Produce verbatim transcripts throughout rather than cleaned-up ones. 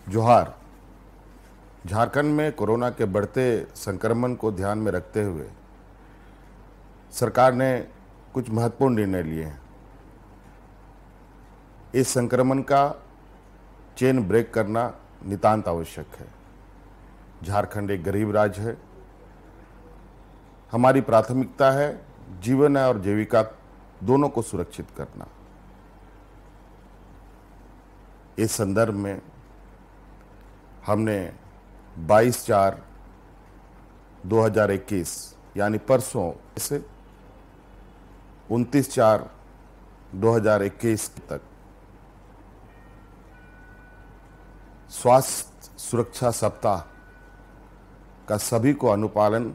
जोहार। झारखंड में कोरोना के बढ़ते संक्रमण को ध्यान में रखते हुए सरकार ने कुछ महत्वपूर्ण निर्णय लिए हैं। इस संक्रमण का चेन ब्रेक करना नितांत आवश्यक है। झारखंड एक गरीब राज्य है। हमारी प्राथमिकता है जीवन और जीविका दोनों को सुरक्षित करना। इस संदर्भ में हमने बाईस चार दो हज़ार इक्कीस यानी परसों से उनतीस चार दो हज़ार इक्कीस तक स्वास्थ्य सुरक्षा सप्ताह का सभी को अनुपालन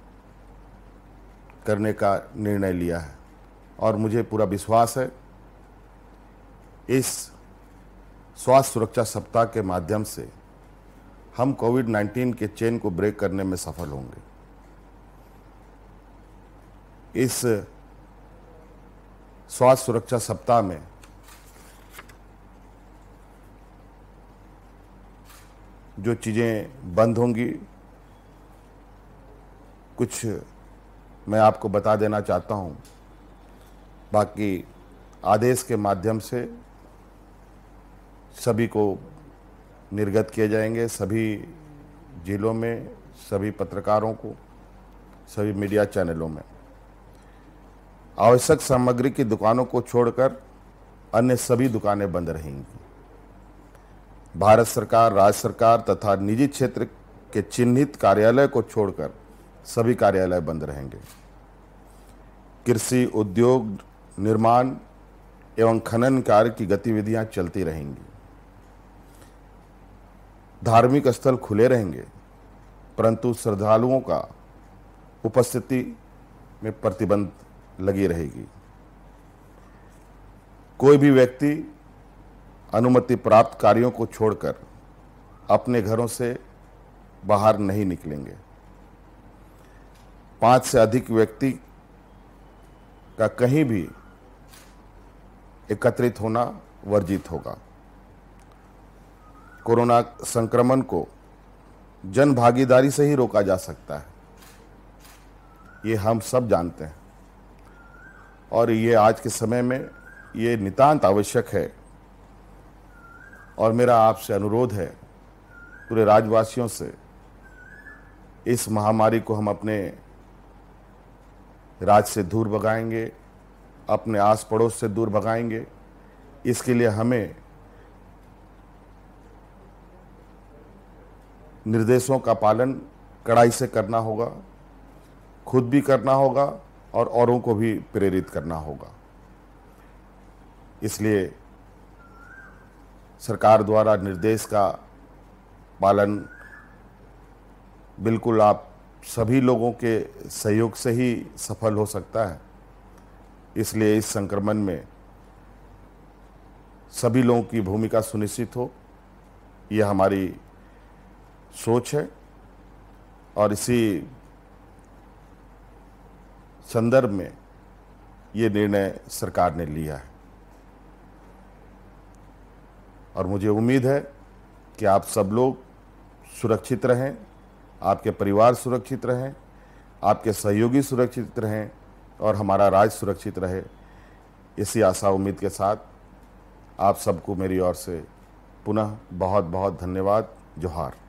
करने का निर्णय लिया है और मुझे पूरा विश्वास है इस स्वास्थ्य सुरक्षा सप्ताह के माध्यम से हम कोविड नाइन्टीन के चेन को ब्रेक करने में सफल होंगे। इस स्वास्थ्य सुरक्षा सप्ताह में जो चीज़ें बंद होंगी, कुछ मैं आपको बता देना चाहता हूं। बाकी आदेश के माध्यम से सभी को निर्गत किए जाएंगे। सभी जिलों में, सभी पत्रकारों को, सभी मीडिया चैनलों में। आवश्यक सामग्री की दुकानों को छोड़कर अन्य सभी दुकानें बंद रहेंगी। भारत सरकार, राज्य सरकार तथा निजी क्षेत्र के चिन्हित कार्यालय को छोड़कर सभी कार्यालय बंद रहेंगे। कृषि, उद्योग, निर्माण एवं खनन कार्य की गतिविधियां चलती रहेंगी। धार्मिक स्थल खुले रहेंगे, परंतु श्रद्धालुओं का उपस्थिति में प्रतिबंध लगी रहेगी। कोई भी व्यक्ति अनुमति प्राप्त कार्यों को छोड़कर अपने घरों से बाहर नहीं निकलेंगे। पांच से अधिक व्यक्ति का कहीं भी एकत्रित होना वर्जित होगा। कोरोना संक्रमण को जन भागीदारी से ही रोका जा सकता है, ये हम सब जानते हैं और ये आज के समय में ये नितांत आवश्यक है। और मेरा आपसे अनुरोध है, पूरे राज्यवासियों से, इस महामारी को हम अपने राज्य से दूर भगाएंगे, अपने आस पड़ोस से दूर भगाएंगे। इसके लिए हमें निर्देशों का पालन कड़ाई से करना होगा, खुद भी करना होगा और औरों को भी प्रेरित करना होगा। इसलिए सरकार द्वारा निर्देश का पालन बिल्कुल आप सभी लोगों के सहयोग से ही सफल हो सकता है। इसलिए इस संक्रमण में सभी लोगों की भूमिका सुनिश्चित हो, यह हमारी सोच है और इसी संदर्भ में ये निर्णय सरकार ने लिया है। और मुझे उम्मीद है कि आप सब लोग सुरक्षित रहें, आपके परिवार सुरक्षित रहें, आपके सहयोगी सुरक्षित रहें और हमारा राज्य सुरक्षित रहे। इसी आशा उम्मीद के साथ आप सबको मेरी ओर से पुनः बहुत बहुत धन्यवाद। जोहार।